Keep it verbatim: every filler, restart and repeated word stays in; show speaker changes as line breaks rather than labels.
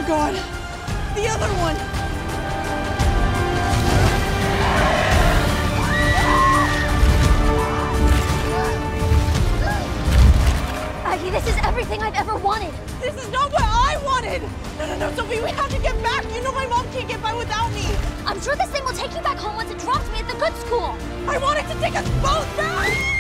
God. The other one.
Aggie, this is everything I've ever wanted.
This is not what I wanted. No, no, no, Sophie, we have to get back. You know my mom can't get by without me.
I'm sure this thing will take you back home once it drops me at the good school.
I want it to take us both back.